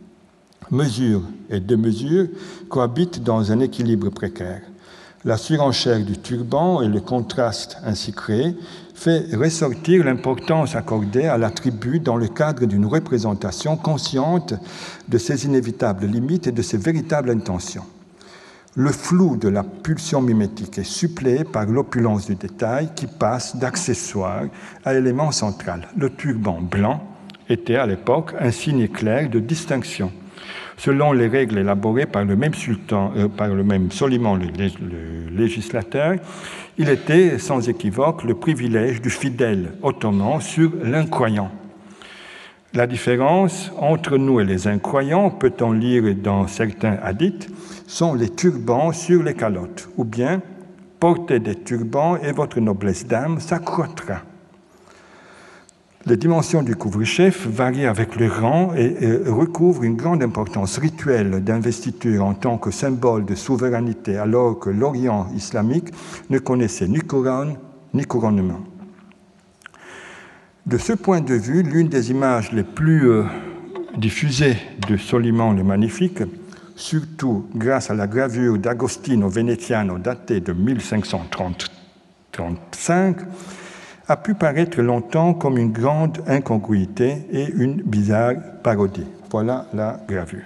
Mesure et démesure cohabitent dans un équilibre précaire. La surenchère du turban et le contraste ainsi créé fait ressortir l'importance accordée à l'attribut dans le cadre d'une représentation consciente de ses inévitables limites et de ses véritables intentions. Le flou de la pulsion mimétique est suppléé par l'opulence du détail qui passe d'accessoire à élément central. Le turban blanc était à l'époque un signe clair de distinction. Selon les règles élaborées par le même sultan, par le même Soliman, le législateur, il était sans équivoque le privilège du fidèle ottoman sur l'incroyant. La différence entre nous et les incroyants, peut-on lire dans certains hadiths, sont les turbans sur les calottes, ou bien portez des turbans et votre noblesse d'âme s'accroîtra. Les dimensions du couvre-chef varient avec le rang et recouvrent une grande importance rituelle d'investiture en tant que symbole de souveraineté, alors que l'Orient islamique ne connaissait ni couronne ni couronnement. De ce point de vue, l'une des images les plus diffusées de Soliman le Magnifique, surtout grâce à la gravure d'Agostino Veneziano datée de 1535, a pu paraître longtemps comme une grande incongruité et une bizarre parodie. Voilà la gravure.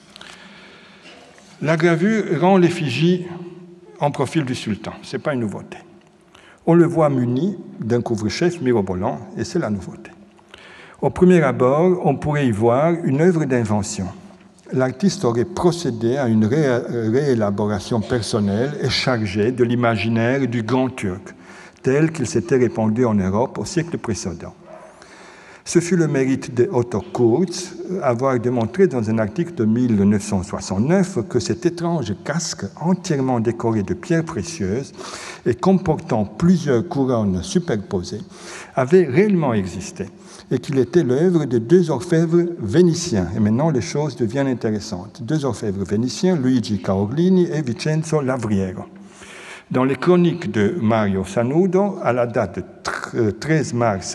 La gravure rend l'effigie en profil du sultan. Ce n'est pas une nouveauté. On le voit muni d'un couvre-chef mirobolant, et c'est la nouveauté. Au premier abord, on pourrait y voir une œuvre d'invention. L'artiste aurait procédé à une réélaboration personnelle et chargée de l'imaginaire du grand Turc, tel qu'il s'était répandu en Europe au siècle précédent. Ce fut le mérite de Otto Kurz avoir démontré dans un article de 1969 que cet étrange casque entièrement décoré de pierres précieuses et comportant plusieurs couronnes superposées avait réellement existé et qu'il était l'œuvre de deux orfèvres vénitiens. Et maintenant, les choses deviennent intéressantes. Deux orfèvres vénitiens, Luigi Caroglini et Vincenzo Lavriero. Dans les chroniques de Mario Sanudo, à la date de 13 mars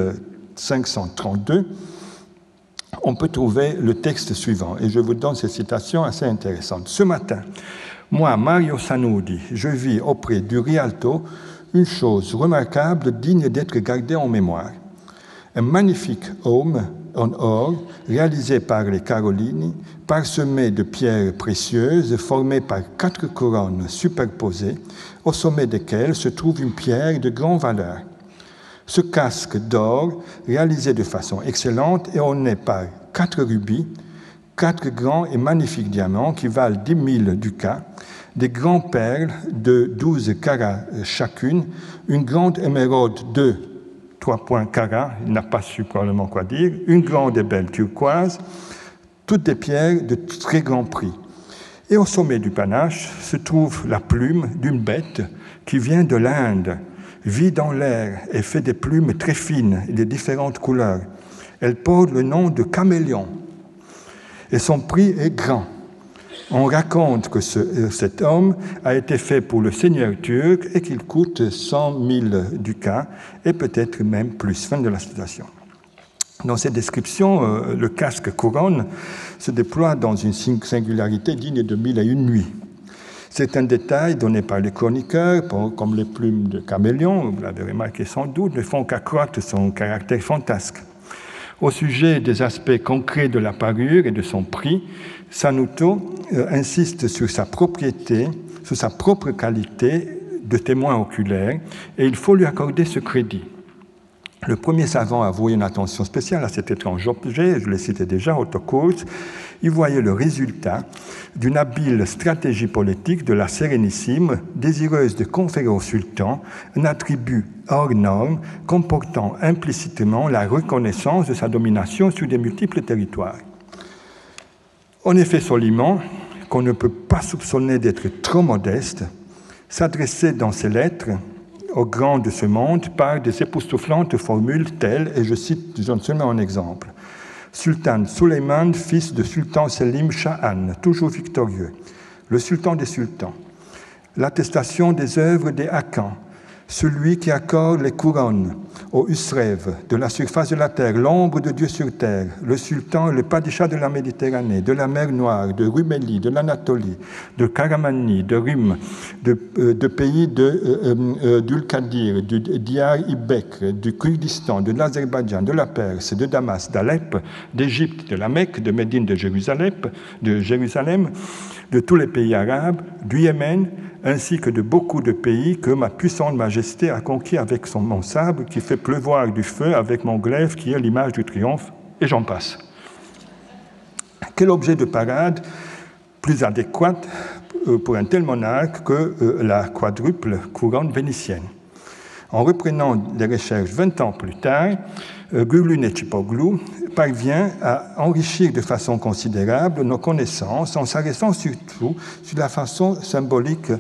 1532, on peut trouver le texte suivant, et je vous donne cette citation assez intéressante. Ce matin, moi, Mario Sanudi, je vis auprès du Rialto une chose remarquable digne d'être gardée en mémoire. Un magnifique homme en or, réalisé par les Carolini, parsemé de pierres précieuses, formé par 4 couronnes superposées, au sommet desquelles se trouve une pierre de grande valeur. Ce casque d'or, réalisé de façon excellente, est orné par 4 rubis, 4 grands et magnifiques diamants qui valent 10 000 ducats, des grandes perles de 12 carats chacune, une grande émeraude de 3 points carats, il n'a pas su probablement quoi dire, une grande et belle turquoise, toutes des pierres de très grand prix. Et au sommet du panache se trouve la plume d'une bête qui vient de l'Inde, vit dans l'air et fait des plumes très fines et de différentes couleurs. Elle porte le nom de caméléon et son prix est grand. On raconte que cet homme a été fait pour le seigneur turc et qu'il coûte 100 000 ducats et peut-être même plus. Fin de la citation. Dans cette description, le casque couronne se déploie dans une singularité digne de 1001 nuits. Certains détails donnés par les chroniqueurs, comme les plumes de caméléon, vous l'avez remarqué sans doute, ne font qu'accroître son caractère fantasque. Au sujet des aspects concrets de la parure et de son prix, Sanuto insiste sur sa propriété, sur sa propre qualité de témoin oculaire, et il faut lui accorder ce crédit. Le premier savant à vouer une attention spéciale à cet étrange objet, je l'ai cité déjà, Otto Kurz, il voyait le résultat d'une habile stratégie politique de la Sérénissime, désireuse de conférer au sultan un attribut hors norme comportant implicitement la reconnaissance de sa domination sur des multiples territoires. En effet, Soliman, qu'on ne peut pas soupçonner d'être trop modeste, s'adressait dans ses lettres aux grands de ce monde par des époustouflantes formules telles, et je donne seulement un exemple. Sultan Suleiman, fils de Sultan Selim Shahan, toujours victorieux, le sultan des sultans, l'attestation des œuvres des Hakans, celui qui accorde les couronnes aux Usrèves de la surface de la terre, l'ombre de Dieu sur terre, le sultan, le padishah de la Méditerranée, de la mer Noire, de Rumélie, de l'Anatolie, de Karamani, de Rum, de pays d'Ul-Qadir, du Diyar Ibek, du Kurdistan, de l'Azerbaïdjan, de la Perse, de Damas, d'Alep, d'Égypte, de la Mecque, de Médine, de Jérusalem, de tous les pays arabes, du Yémen, ainsi que de beaucoup de pays que ma puissante majesté a conquis avec mon sabre qui fait pleuvoir du feu, avec mon glaive qui est l'image du triomphe, et j'en passe. Quel objet de parade plus adéquat pour un tel monarque que la quadruple couronne vénitienne? En reprenant les recherches 20 ans plus tard, Gürlü Necipoglu parvient à enrichir de façon considérable nos connaissances en s'arrêtant surtout sur la fonction symbolique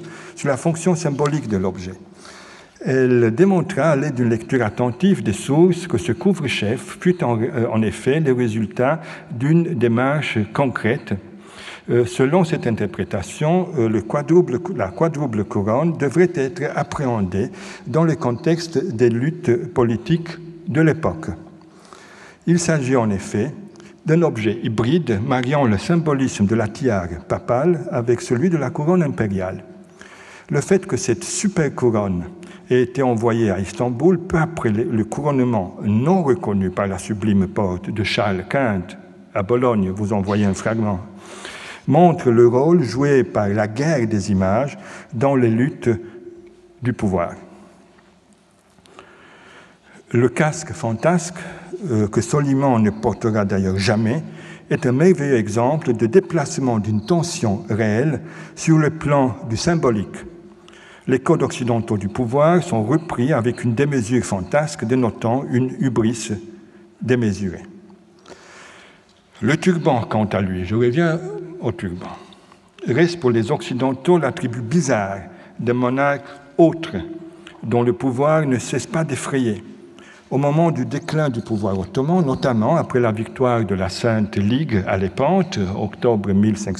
de l'objet. Elle démontra à l'aide d'une lecture attentive des sources que ce couvre-chef fut en effet le résultat d'une démarche concrète. Selon cette interprétation, la quadruple couronne devrait être appréhendée dans le contexte des luttes politiques de l'époque. Il s'agit en effet d'un objet hybride mariant le symbolisme de la tiare papale avec celui de la couronne impériale. Le fait que cette super couronne ait été envoyée à Istanbul peu après le couronnement non reconnu par la sublime porte de Charles Quint à Bologne, vous en voyez un fragment, montre le rôle joué par la guerre des images dans les luttes du pouvoir. Le casque fantasque, que Soliman ne portera d'ailleurs jamais, est un merveilleux exemple de déplacement d'une tension réelle sur le plan du symbolique. Les codes occidentaux du pouvoir sont repris avec une démesure fantasque dénotant une hubris démesurée. Le turban, quant à lui, je reviens au turban, reste pour les Occidentaux l'attribut bizarre d'un monarque autre dont le pouvoir ne cesse pas d'effrayer. Au moment du déclin du pouvoir ottoman, notamment après la victoire de la Sainte Ligue à Lépante, octobre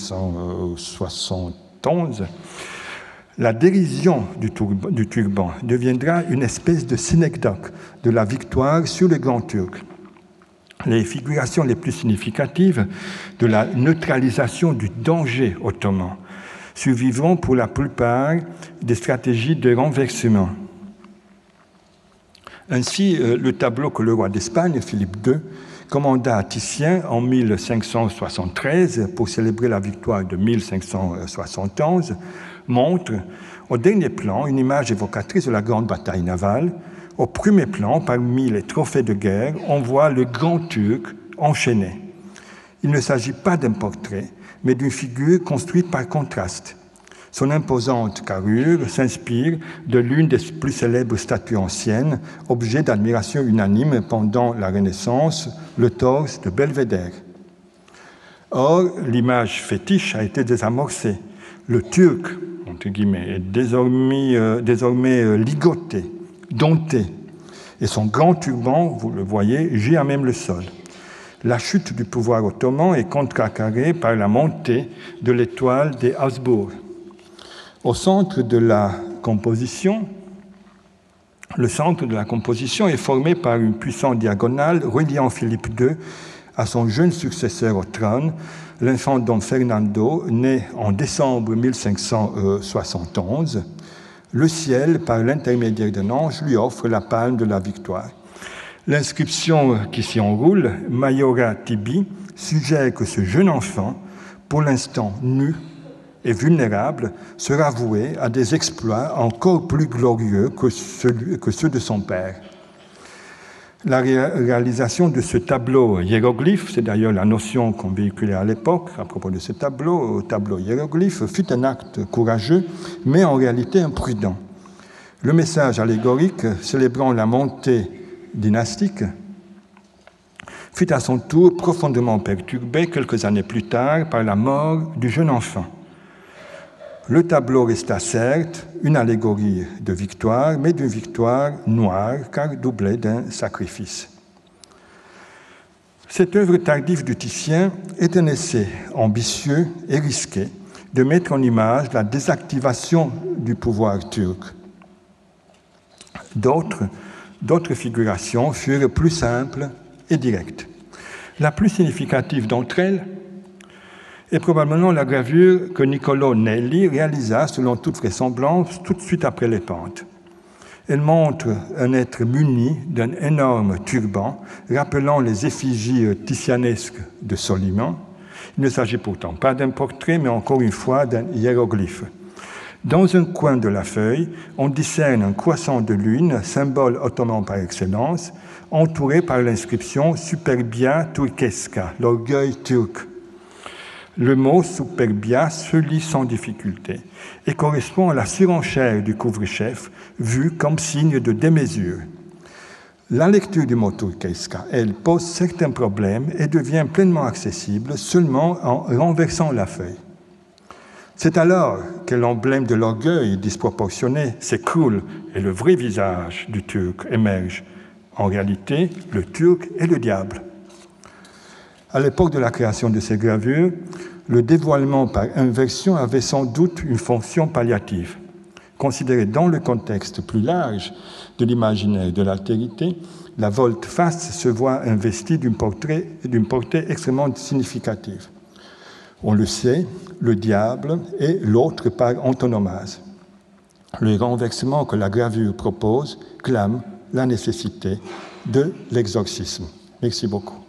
1571, la dérision du turban deviendra une espèce de synecdoque de la victoire sur les Grands Turcs. Les figurations les plus significatives de la neutralisation du danger ottoman survivront pour la plupart des stratégies de renversement. Ainsi, le tableau que le roi d'Espagne, Philippe II, commanda à Titien en 1573 pour célébrer la victoire de 1571 montre au dernier plan une image évocatrice de la grande bataille navale. Au premier plan, parmi les trophées de guerre, on voit le grand Turc enchaîné. Il ne s'agit pas d'un portrait, mais d'une figure construite par contraste. Son imposante carrure s'inspire de l'une des plus célèbres statues anciennes, objet d'admiration unanime pendant la Renaissance, le torse de Belvédère. Or, l'image fétiche a été désamorcée. Le Turc, entre guillemets, est désormais ligoté, dompté, et son grand turban, vous le voyez, gît à même le sol. La chute du pouvoir ottoman est contrecarrée par la montée de l'étoile des Habsbourg. Au centre de la composition, le centre de la composition est formé par une puissante diagonale reliant Philippe II à son jeune successeur au trône, l'infant Don Fernando, né en décembre 1571, le ciel, par l'intermédiaire d'un ange, lui offre la palme de la victoire. L'inscription qui s'y enroule, Maiora Tibi, suggère que ce jeune enfant, pour l'instant nu et vulnérable, sera voué à des exploits encore plus glorieux que ceux de son père. La réalisation de ce tableau hiéroglyphe, c'est d'ailleurs la notion qu'on véhiculait à l'époque à propos de ce tableau hiéroglyphe, fut un acte courageux, mais en réalité imprudent. Le message allégorique célébrant la montée dynastique fut à son tour profondément perturbé quelques années plus tard par la mort du jeune enfant. Le tableau resta certes une allégorie de victoire, mais d'une victoire noire, car doublée d'un sacrifice. Cette œuvre tardive du Titien est un essai ambitieux et risqué de mettre en image la désactivation du pouvoir turc. D'autres figurations furent plus simples et directes. La plus significative d'entre elles est probablement la gravure que Niccolò Nelli réalisa, selon toute vraisemblance, tout de suite après les pentes. Elle montre un être muni d'un énorme turban, rappelant les effigies titianesques de Soliman. Il ne s'agit pourtant pas d'un portrait, mais encore une fois d'un hiéroglyphe. Dans un coin de la feuille, on discerne un croissant de lune, symbole ottoman par excellence, entouré par l'inscription Superbia Turquesca, l'orgueil turc. Le mot superbia se lit sans difficulté et correspond à la surenchère du couvre-chef, vue comme signe de démesure. La lecture du mot turquesca, elle, pose certains problèmes et devient pleinement accessible seulement en renversant la feuille. C'est alors que l'emblème de l'orgueil disproportionné s'écroule et le vrai visage du Turc émerge. En réalité, le Turc est le diable. À l'époque de la création de ces gravures, le dévoilement par inversion avait sans doute une fonction palliative. Considéré dans le contexte plus large de l'imaginaire de l'altérité, la volte-face se voit investie d'une portée extrêmement significative. On le sait, le diable est l'autre par antonomase. Le renversement que la gravure propose clame la nécessité de l'exorcisme. Merci beaucoup.